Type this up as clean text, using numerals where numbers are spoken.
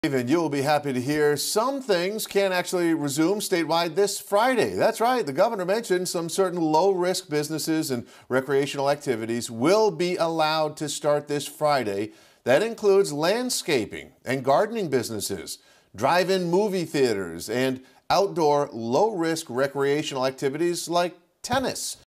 And you will be happy to hear some things can actually resume statewide this Friday. That's right. The governor mentioned some certain low-risk businesses and recreational activities will be allowed to start this Friday. That includes landscaping and gardening businesses, drive-in movie theaters, and outdoor low-risk recreational activities like tennis.